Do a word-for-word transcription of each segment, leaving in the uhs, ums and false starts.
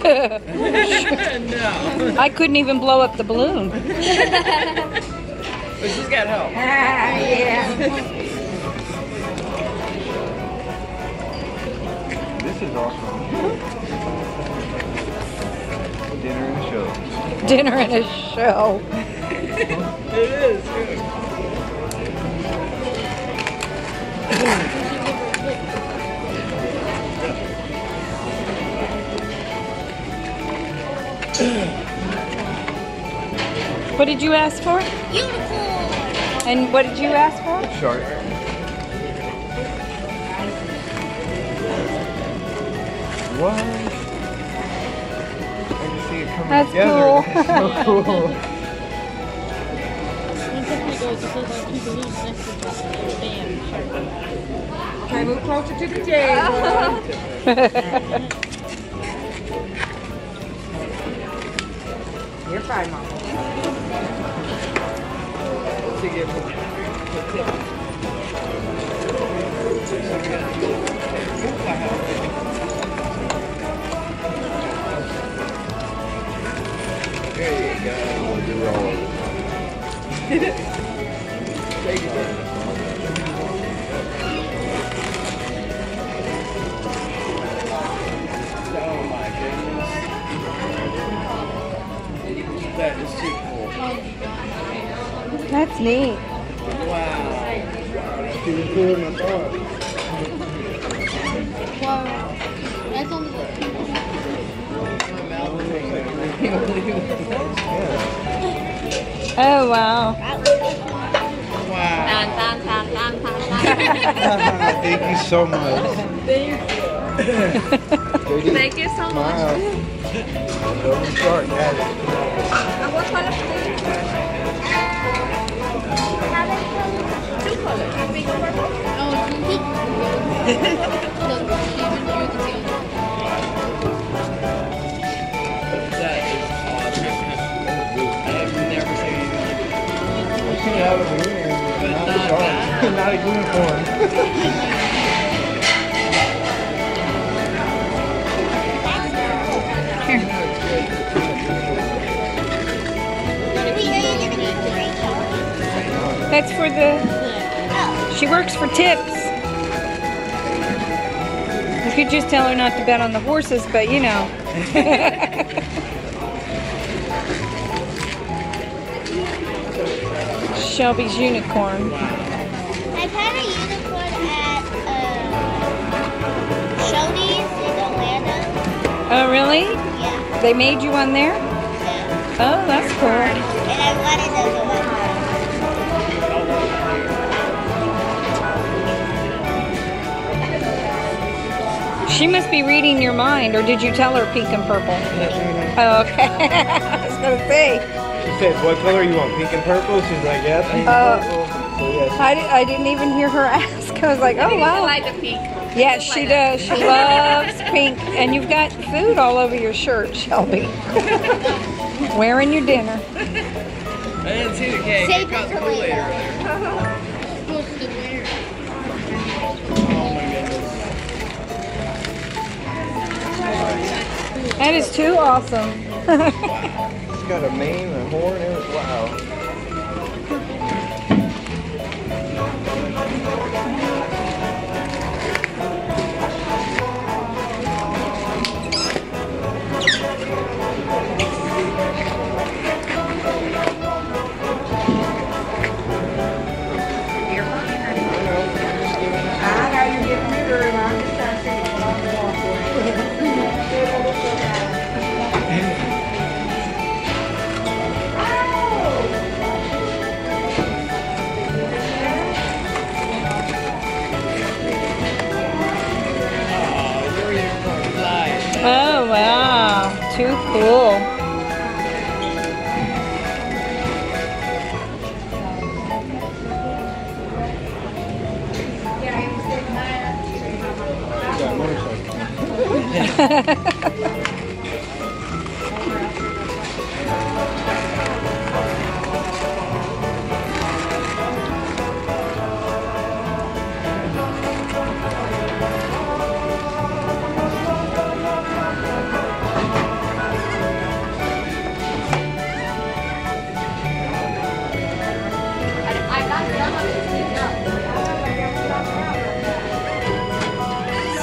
No. I couldn't even blow up the balloon. But she's got help. Ah, yeah. This is awesome. Dinner and a show. Dinner and a show. It is, too. What did you ask for? Unicorn. And what did you ask for? Shark. What? I can see it coming That's together. cool. That's so cool. Okay, move closer to the table. You're fine, Mama. There you go. You're rolling. Take it down. Oh my goodness. That is too cool. That's neat. Wow. Even cooler than I thought. Wow. That's only the My mouth is like Oh, wow. wow. Thank you so much. Thank you so much. Smile. Golden shark had it. What color? Two colors. Pink and purple? Oh, pink. Look, even through the tail. That is awesome. I have never seen anything like that. We should have a balloon, but not a shark. Not a unicorn. That's for the... She works for tips. You could just tell her not to bet on the horses, but you know. Shelby's unicorn. I've had a unicorn at uh, Shelby's in Orlando. Oh, really? Yeah. They made you one there? Yeah. Oh, that's cool. And I wanted to go with She must be reading your mind, or did you tell her pink and purple? Oh, okay. I was going to say. She said, what color you want? Pink and purple? She's like, yeah, pink Uh, and purple. So yeah, I, di I didn't even hear her ask. I was like, oh, wow. like the pink. Yes, she does. She loves pink. And you've got food all over your shirt, Shelby. Wearing your dinner. I didn't see the cake. Save It got it for Kool-Aid later. earlier. Supposed to wear. Oh my goodness. That is too awesome. she's got a mane, a horn, and it's wow. I know you're getting bigger, and I'm just trying to see what I'm going for. Oh!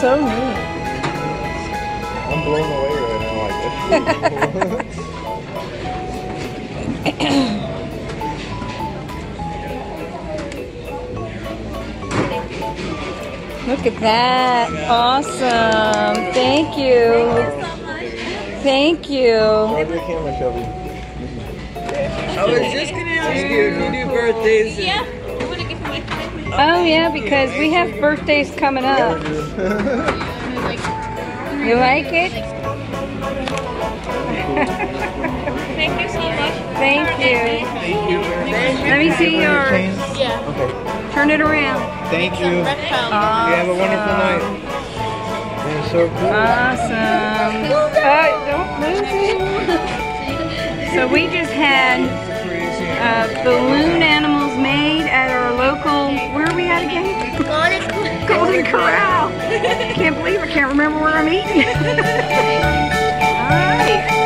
so neat. I'm blown away right now. Like this. Look at that. Awesome. Thank you. Thank you. Show your camera, Shelby. I was just gonna ask you if you do birthdays. Yeah. I want to give him my Oh yeah, because we have birthdays coming up. You like it? Thank you so much. Thank you. Thank you. Let me see yours. Yeah. Okay. Turn it around. Thank you. You have a wonderful night. And so cool. Awesome. Oh, don't lose it. So we just had uh, balloon animals made at our local, where are we at again? Golden Golden Corral. Can't believe I can't remember where I'm eating. All right.